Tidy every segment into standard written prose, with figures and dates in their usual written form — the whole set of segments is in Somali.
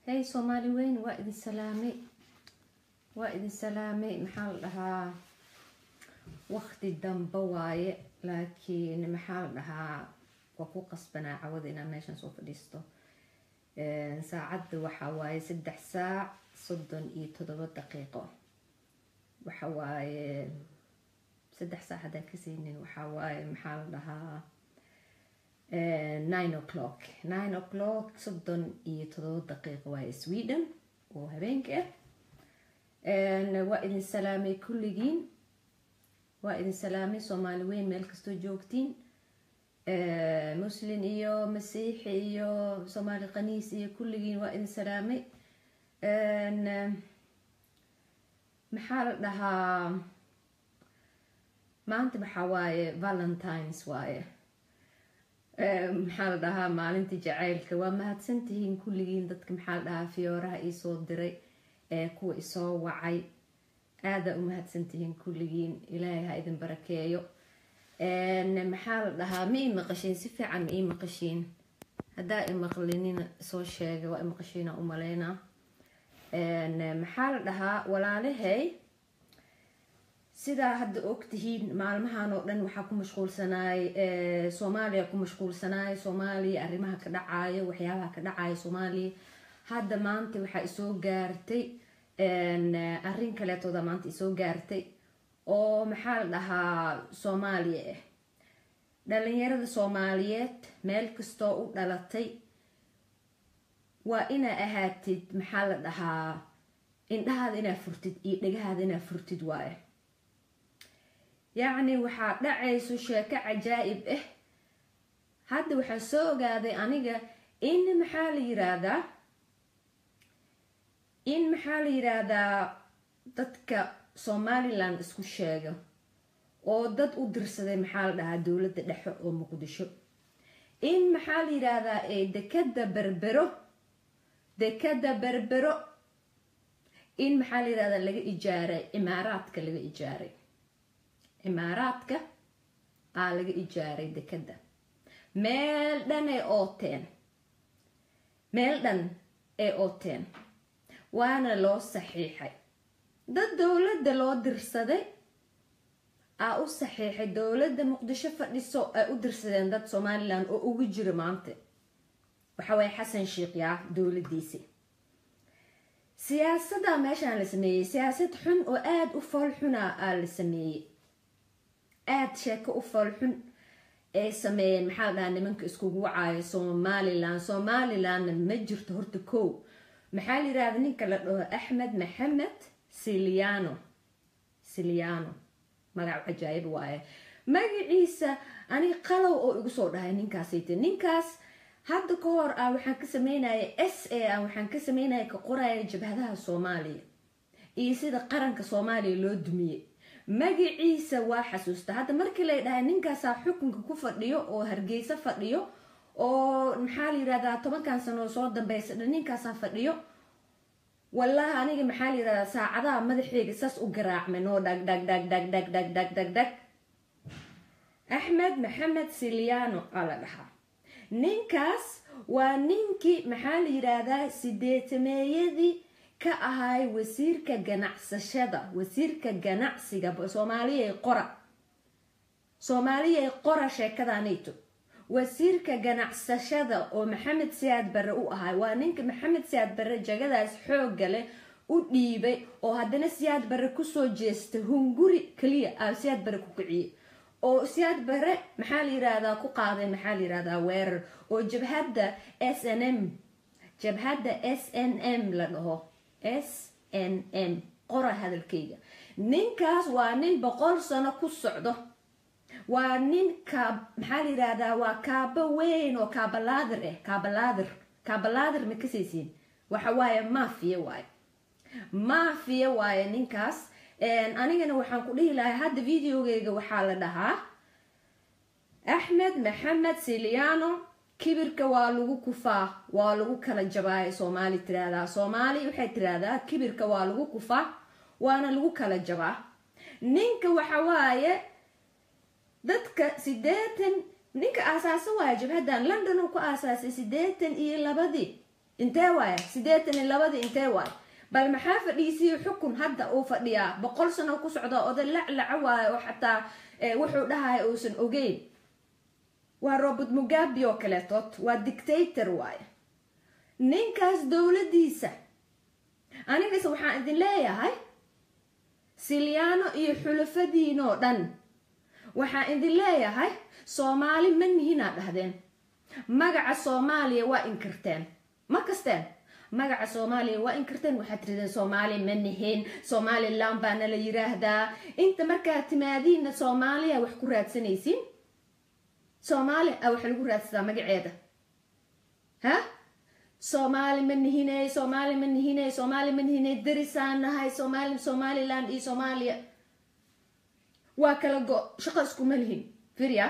هاي صومالي وين وائد السلامي محل لها وقت الدم بواي لكن محل لها وكو قصبنا عوضنا ماشان سوف ديستو ساعد وحواي 6 ساعة صدن اي 7 دقيقة وحواي 6 ساعة هذا كسينين وحواي محل لها 9 o'clock صدن اي 7 دقيقة واي سويدن وهبينك وائد السلامي كلجين وائد السلامي صومالي وين ملكستو جوجتين مسلم إيو مسيحي إيو صومالي قنيس إيو كلجين وائد السلامي محال لها ما أنت بحواي فالنتاينز واي محال لها ما أنت جعيلك وما هتسنتهين كلجين ضدك محال لها فيورها إيسو دري كو إيسو وعي هذا هتسنتهين كلجين إلهي هايدن بركايو محال لها مي مقشين سفي عن مي مقشين هدا مقلنين سو شيغ وا مقشينا املينا محال لها walaalahey sida hadda ogtihiin maalmahan oo dhan waxa ku mashquulsanaay Soomaaliya ku mashquulsanaay Soomaaliya arrimaha ka dhacayo waxyaabaha ka dhacayo Soomaaliya hadda maanta waxa soo gaartay arrin kale tooda maanta soo gaartay oo maxaa lahaa Soomaaliya dhalinyarada Soomaaliyeed meel kasto u dhalatay waa ina ahaatid maxaa la dhahaa indhahaada ina furtid iyo dhagahaada ina furtid waaye yani waxa dhacayso sheeko cajaa'ib hadda waxa soo ogaaday aniga in maxaa la yiraahdaa dadka Somaliland isku sheego oo dad u dirsaday maxaa la dhahaa dawladda dhexe oo Muqdisho in maxaa la yiraahdaa dekada berbero in maxaa la yiraahdaa laga ijaaray imaaraadka laga ijaaray dekada meel dhan ee ooteen waana loo saxiixay dad dawladda loo dirsaday u saxiixay dawladda Muqdisho fadhiso ay u dirsadeen dad Somaliland oo ugu jira maanta waxa way Xasan Sheekh yaa dawladdiisa siyaasadda meeshaan la sameeyay siyaasad xun oo aad u fool xun la sameeyay aad sheeko u fool xun ee sameeyeen maxaa la nimanka isku wacay Somaliland ma jirto horta koow maxaa la yiraahdaa ninka la dhaho Axmed Maxamed Siliano magac cajaa'ib waaye magaciisa ani qalow oo igu soo dhahay ninkaas hadda ka hor waxaan ka sameynayay waxaan ka sameynayay ka qoraya jabhadaha Soomaaliya iyo sida qaranka Soomaaliya loo dumiyay magaciisa waa xasuusta hadda markii la dhahay ninkaas xukunka ku fadhiyo oo Hargeysa fadhiyo oo maxaa la yiraahdaa 10 sano soo dambeysay ninkaas fadhiyo والله أنا محلي را ساعة مدحيق ساس وقراع منو دق أحمد محمد سيليانو على بحر نينكاس ونينكي محلي را سيديت مايدي كأهاي وسير كجنعس الشدة وسير كجنعس جب Soomaaliya qora sheekada neyto wasiirka ganacsashada oo Maxamed Siyaad Barre u ahay waa ninka Maxamed Siyaad Barre jagadaas xoog leh u dhiibay oo haddana Siyaad Barre ku soo jeestay hunguri kaliya Siyaad Barre ku kiciyay oo Siyaad Barre maxaa la yiraahdaa ku qaaday maxaa la yiraahdaa weerar oo jabhadda SNM la dhaho SNM qora hadalkayga ninkaas waa nin 100 sano ku socdo waa nin maxaa la yiraahdaa waa kaaba weyn oo kaabalaadir ma ka saysiin waxa waaye maafiya waaye ninkaas anigana waxaan ku dhihi lahaa hadda videogeyga waxaa la dhahaa Axmed Maxamed Siliano kibirka waa lagu kufaa waa lagu kala jabaay Soomaali tiraahdaa Soomaali waxay tiraahdaa kibirka waa lagu kufaa waana lagu kala jabaa ninka waxa waaye dadka 80 ninka aasaasan waa jabhadan London oo ku aasaasay 82 intee waaya 82 intee waaya bal maxaa fadhiisii xukun hadda uu fadhiyaa 100 sano ku socdo oo laclac waaya oo xataa wuxuu dhahay uusan ogeyn waa Robert Mugabe oo kale waa dictator waaya ninkaas dawladiisa aniga waxaan idin leeyahay Siliano iyo xulafadiino dhan waxaan idin leeyahay Soomaali ma nihina dhahdeen magaca Soomaaliya waa inkirteen ma kasteen magaca Soomaaliya waa inkirteen waxaad tiraahdeen Soomaali ma nihin Somaliland baa la yiraahdaa inta markaa timaadiina Soomaaliya wax ku raadsanaysiin Soomaali wax lagu raadsadaa magaceeda ha Somali ma nihinay Somali ma nihinay Somali ma nihinay darisaanahay Somaliland iyo Soomaaliya waa kala go shaqo isku malhin firiya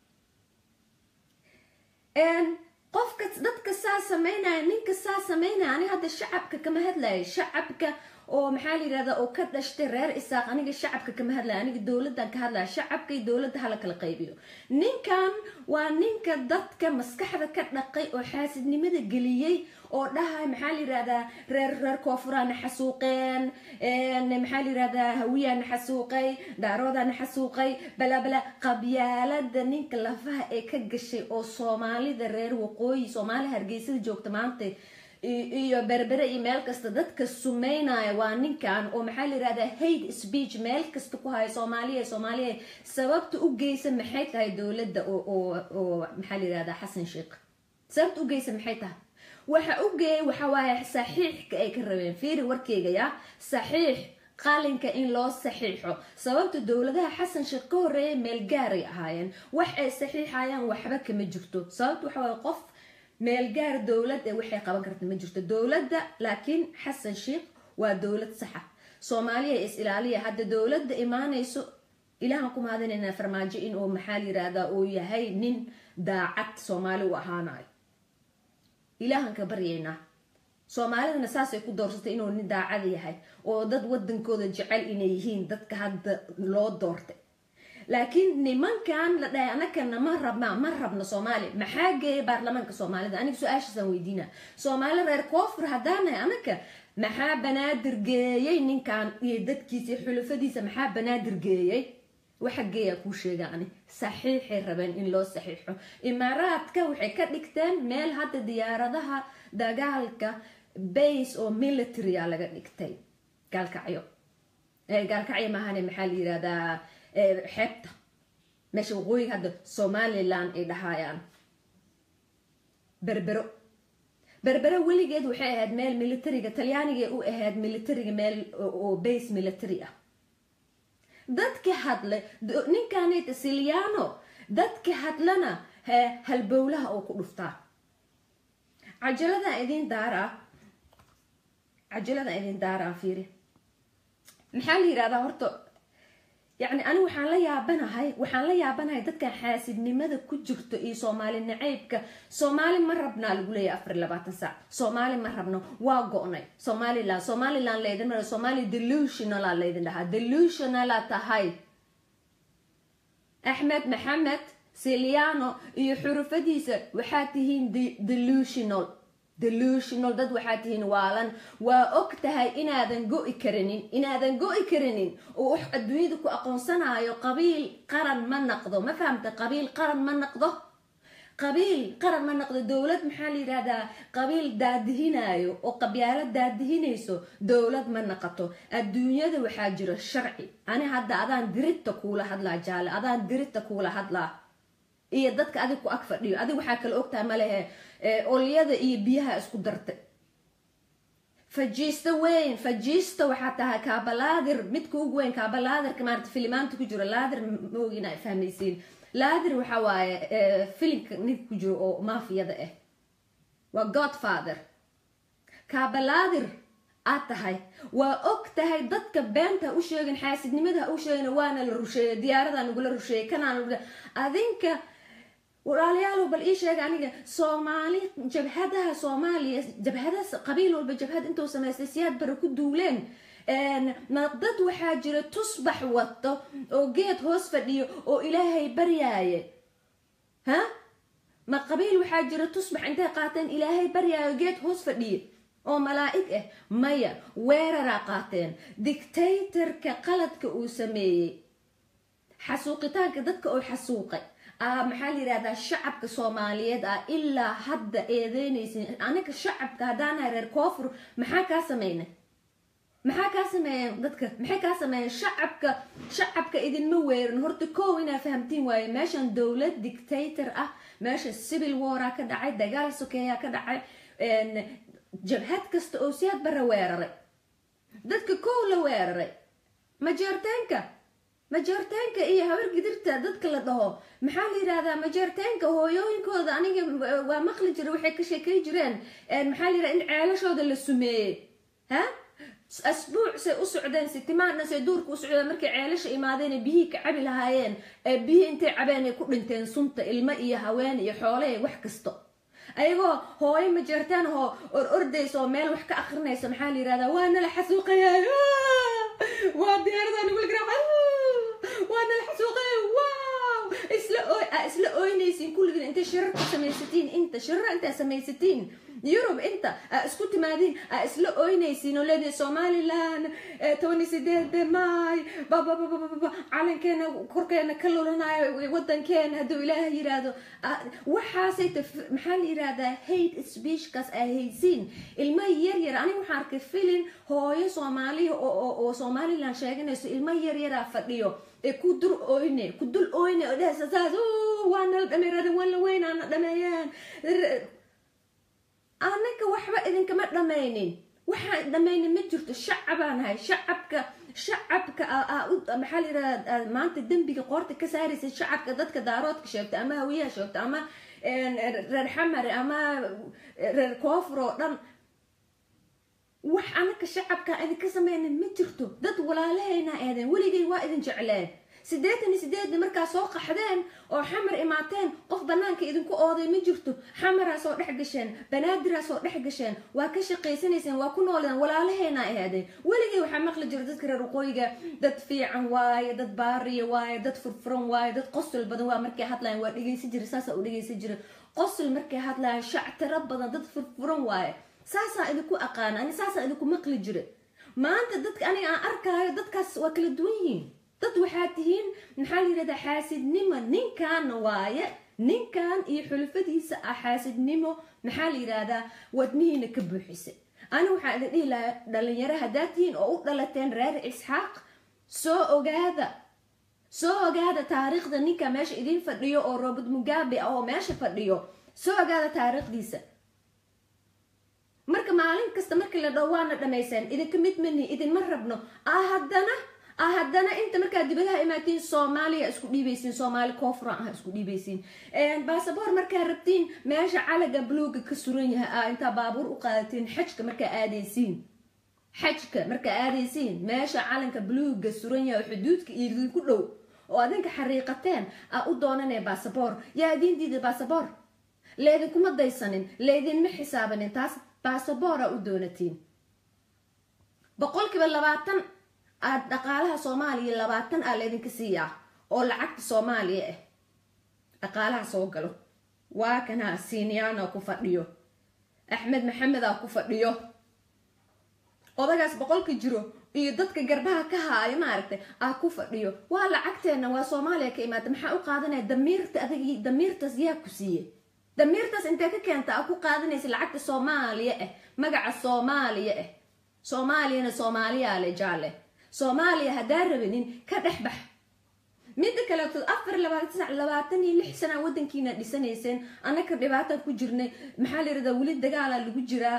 qofka dadka saa sameynaa ninka saa sameynaa ani hadda shacabka kama hadlay shacabka oo maxaa la yiraahdaa oo ka dhashtay reer Isaaq aniga shacabka kama hadlay aniga dawladdan ka hadlay shacabka iyo dawladda hala kala qaybiyo ninkan waa ninka dadka maskaxda ka dhaqay oo xaasidnimada galiyay oo dhahay maxaa la yiraahdaa reer koonfurana xasuuqeen maxaa la yiraahdaa hawiyana xasuuqay daaroodana xasuuqay bala qabyaalada ninka lafaha ee ka gashay oo Soomaalida reer waqooyi Soomaali Hargeysa joogta maanta iyo berbere iyo meel kasta dadka sumeynaya waa ninkan oo maxaa la yiraahdaa hate speech meel kasta ku hay Soomaaliya sababta u geysan maxay tahay dawladda oo maxaa la yiraahdaa Xasan Sheekh sababta u geysan maxay tahay waxa u geey waxa waaye saxiixka ay ka rabeen fiiri warkeyga ya saxiix qalinka in loo saxiixo sababta dawladaha Xasan Sheekh ka horeeyay meel gaar ay ahaayeen wax ay saxiixayaan waxba kama jirto sababta waxa waaye qof meel gaar dawlad ee waxay qaban kartaa ma jirto dawladda laakiin Xasan Sheekh waa dawlad sax ah Soomaaliya is ilaaliya hadda dawladda imaanayso ilaahan ku mahadinayna farmaajo in uu maxaa la yiraahdaa uu yahay nin daacad Soomaali u ahaanayo ilaahan ka baryayna Soomaalidana saasay ku doorsatay inuu nin daacad yahay oo dad wadankooda jecel inay yihiin dadka hadda loo doortay laakiin nimankan la dhahay anakana ma rabna Soomaali maxaa geeyay baarlamaanka Soomaalida aniga su'aashasan weydiina Soomaali reer koonfur hadaanay anaka maxaa banaadir geeyay ninkan iyo dadkiisa xulufadiisa maxaa banaadir geeyay waxa geeya ku sheegaani saxiixay rabeen in loo saxiixo imaaraadka waxay ka dhigteen meel hadda diyaaradaha dagaalka base oo military laga dhigtay gaalkacyo maahane maxaa la yiraahdaa xeebta meesha waqooyi hadda Somaliland ay dhahayaan berbero weligeed waxay ahayd meel militariga Talyaaniga u ahayd militariga meel oo base military ah dadka hadle ninkanita Siliano dadka hadlana halbowlaha oo ku dhuftaa cajalada idin daara fiiri maxaa la yiraahdaa horta يعني أنا وحان لا يابناهاي dadka xaasidnimada ku jirto iyo Soomaali naceebka Soomaali ma rabna lagu leeyahay 24 saac Soomaali ma rabno waa go'nay Somaliland leedahay mar Soomaali delusional leedahay delusional tahay Ahmed Mohamed Siliano iyo xurufadiisa waxa tihiin delusional dad waxaa tihiin waalan waa ogtahay inaadan go'i karinin oo wax adduunyada ku aqoonsanayo qabiil qaran ma naqdo ma fahamta qabiil qaran ma naqdo dawlad maxaa la yiraahdaa qabiil daadihinayo oo qabyaalad daadihinayso dawlad ma naqato adduunyada waxaa jira sharci ani hadda adaan dirita kuula hadlaa jaale adaan dirita kuula hadlaa iyo dadka adiga ku ag fadhiyo adiga waxa kale ogtahay ma lehe olyada iyo biyaha isku dartay fajiista waxa tahay kaabalaadir midka ugu weyn kaabalaadir kamaarta filimaanta ku jiro laadir moogina fahmaysiin laadir waxa waaye filimka nid ku jiro oo maafiyada ah waa Godfather kaabalaadir tahay waa ogtahay dadka beenta u sheegan xaasidnimada u sheegan waana la rusheeyay diyaaradan ugu la rusheeyay kanaan adinka walaalayaal bal ii sheeg aniga Soomaali jabhadaha Soomaaliya jabhadaas qabiil walba jabhad intuu sameystay siyaad bar ku duuleen naqdad waxa jira tusbax wato oo geed hoos fadhiyo oo Ilaahay baryaaye ما قبيل وحاجرة تصبح انت قاتين إلهي بريا وجيت هوس فدي أو ملائكة مايا ويرا قاتين ديكتاتر كقلد كأوسمي حسوقتان كدتك أو حسوقي محل هذا الشعب كصوماليات إلا حد إيدينيسين أنا كشعب كهدانا رير كوفر محاكا سمينه maxaa sameeyay dadka maxay ka sameeyay shacabka idin ma weerin horta koow ina fahamtiin waaye meeshan dawlad dictator ah meesha civil war ka dhacay dagaal sokeeya ka dhacay jabhad kasta oo siyaad bara weeraray dadka koow la weeraray majeertaanka iyo habar gidirta dadka la dhaho maxaa la yiraahdaa majeertaanka hooyooyinkooda aniga waa maqli jiray waxay ka sheekay jireen maxaa la yiraahdaa in ceelashooda la sumeeyay ha أسبوع سأسعدين ستمان سيدورك وسعودين مركي عيلش إمادين بيهيك عبي لهايين بيه انتي عباني كل انتين سنت المائية هواني حوالي وحكستو أيغو هوي مجرتان هو أرديس وميل وحكا أخرنا يسمحالي رادا وانا لحسوقي وادي أردان يقول قرام وانا لحسوقي واو اسلقوي نيسين كل انت شرك سميستين انت شر انت سميستين يوروب انت اسكتي مادين اسلقوي نيسين ولادي سومالي لان توني سيدات ماي بابا بابا بابا علن كان كوركينا كلولنا ودن كان هدو إلهي يرادو وحاسيت محل يرادا هيت سبيش كاس هيسين المي يرير أنا محارك فيلين هوي سومالي او سومالي لان شايقنيسو المي يرير فديو كدل اويني ودهس اساس وانا الدميرada ولا وين انا دميان anaka waxba idin kama dhamaynin waxa dhamaynin ma jirto shacabaan hay shacabka maxaa yiraahdaa maanta dambiga qoorta ka saaraysa shacabka dadka daaroodka sheegta ama hawiyaha sheegta ama reer xamar ama reer koofro dhan wax anaka shacabka idin ka sameeynin ma jirto dad walaalahayna eedan waligay waa idin jecleen sideed markaa soo qaxdeen oo xamar imaateen qof banaanka idinku ooday ma jirto xamara soo dhex gasheen banaadir soo dhex gasheen waa ka shaqeysanayseen waa ku nooleen walaalaheena ahaadeen waligay waxa maqli jiray dadka reer qoyga dad fiican waaye dad baariye waaye dad furfuran waaye dad qosol badan waa markay hadlaan waa dhageysan jiray saasa u dhageysan jiray qosol markay hadlaan shactara badan dad furfuran waaye saasa idinku aqaan ani saasa idinku maqli jiray maanta dadka aniga aan arkaayo dadkaas waa kala duwan yihiin dad waxaa tihiin maxaa la yiraahdaa xaasidnimo ninkan waaye ninkan iyo xulfadiisa xaasidnimo maxaa la yiraahdaa wadnihiina ka buuxisay ana waxaa idin dhihi lahaa dhalinyaro haddaad tihiin oo u dhalateen reer isxaaq soo ogaada taariikhda ninka meesha idin fadhiyo oo Robert Mugabe oo meesha fadhiyo soo ogaada taariikhdiisa marka maalin kasta markii la dhawaana dhamaysan idinka mid mani idin ma rabno haddana inta markaa dibadaha imaatiin Soomaaliya isku dhiibaysiin Soomaali koonfur isku dhiibaysiin baasaboor markaa rabtiin meesha calaga buluuga ka suran yahay inta baabuur u qaadatiin xajka markaa aadaysiin meesha calanka buluuga suran yahay xuduudka idinku dhow oo adinka xariiqateen u doonanay baasaboor yaa idin diiday baasaboor leedin kuma daysanin leedin ma xisaabanin taas baasaboor u doonatiin 20% dhaqaalaha Soomaaliya 20 leedinka siiya oo lacagta Soomaaliya dhaqaalaha soo galo waa kana Siiniyaana ku fadhiyo Axmed Maxamed ku fadhiyo odagaas 100 jiro iyo dadka garbaha ka haaya ma aragtay ku fadhiyo waa lacagteena waa Soomaaliya ka imaad maxaa u qaadanay damiirtaas yaa ku siiyay damiirtaas inta ka keenta ku qaadanaysa lacagta Soomaaliya magaca Soomaaliyana Soomaaliya le jaale Soomaaliya hadaa rabinin ka dhaxbax mid kale 4 sano wadankiina dhisanayseen anaka dhibaato ku jirnay maxaa la yiraahdaa wali dagaal lagu jiraa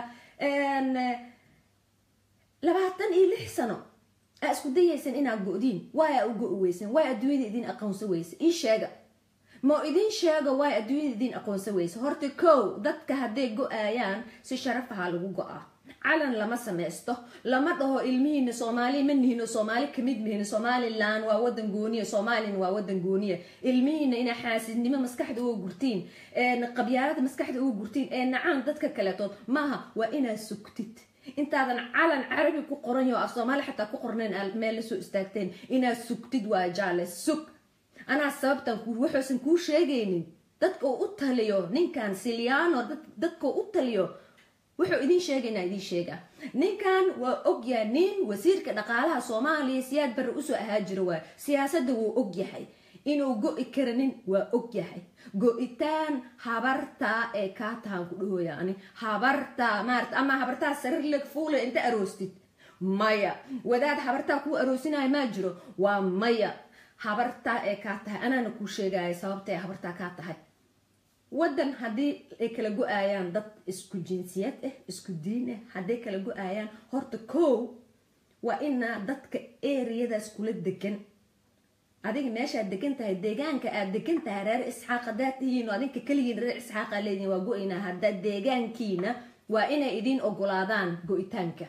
26 sano isku dayaysan inaad go'diin waa u go'weysan waa adduunyada idin aqoonsan weysa in sheega ma idin sheega waa adduunyada idin aqoonsan weysa horta koow dadka haday go'ayaan si sharaf ah lagu go'aa calan lama sameysto lama dhaho ilmihiina Soomaali manihino Soomaali kamid mihino Somaliland waa wadan gooniye Soomaaliland waa wadan gooniye ilmihiina ina xaasidnimo maskaxda ugu gurtiin qabyaalada maskaxda ugu gurtiin nacaan dadka kale tood maaha waa ina sugtid intaadan calan carabi ku qoran yahay Soomaali xataa ku qorneen meel soo istaagteen ina sugtid waa jaale sug ana sababtan ku waxaan ku sheegaynin dadka u taliyo ninkan Siliano dadka u taliyo wuxuu idin sheegaynaa idin sheega ninkan waa ogyahay nin wasiirka dhaqaalaha Soomaaliya Siyaad Barre u soo ahaa jiro waa siyaasadda wuu ogyahay inuu go'i karanin waa ogyahay go'itaan habarta ee ka tahan ku dhaho yani habarta maarta ama habarta sarir lag fuula inta aroostid maya wadaad habarta ku aroosinaay ma jiro waa maya habarta ee ka tahay anana ku sheegay sababtay habarta ka tahay wadan hadii ay kala go'ayaan dad isku jinsiyad isku diin hadii kala go'ayaan horta waa ina dadka area-daas kula degan adiga meesha degan tahay deegaanka aad degan tahay reer Isxaaq daatihiin oo adinka kaligiin reer Isxaaq leedin waa go'ina hadda deegaankiina waa inay idin ogolaadaan go'itaanka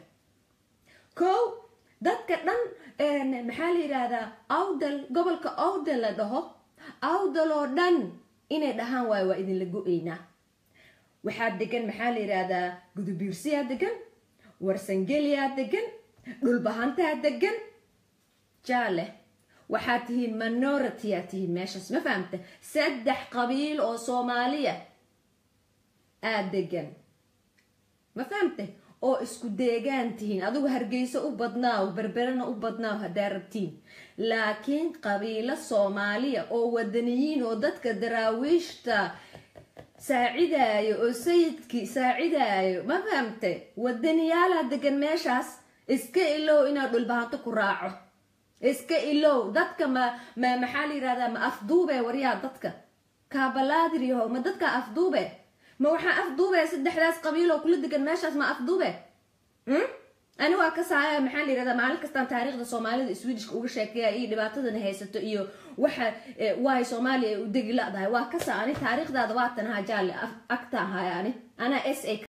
dadka dhan maxaa la yiraahdaa awdal gobolka awdal la dhaho awdal oo dhan inay dhahaan waa idin la go'ayna waxaa degan maxaa la yiraahdaa Gudubiirsiya degan Warsangeliya degan Dhulbahanta degan jaale waxaad tihiin minority tihiin meeshas ma fahamta 3 qabiil oo Soomaaliya aad degan ma fahamta oo isku deegaan tihiin adigu Hargeysa u badnaa Berberana u badnaa hadaa rabtiin laakiin qabiilo Soomaaliya oo wadaniyiin oo dadka daraawiishta saacidayo oo sayidkii saacidayo ma fahamta wadaniyaala degan meeshas iska ilow inaad Dhulbahanto ku raaco iska ilow dadka maxaa la yiraahdaa ma afduube wariyaa dadka kaabalaadiriyo ma dadka afduube ma waxa afduube 3daas qabiil oo kula degan meeshaas ma afduube ani waa ka saaya maxaa la yiraahdaa maalin kasta taariikhda Soomaalida Swedish uga sheekaya iyo dhibaatadana haysato iyo waxa waay Soomaaliya u degi laadahay waa ka saani taariikhdaada waa tan ha jaal agta hayani ana SA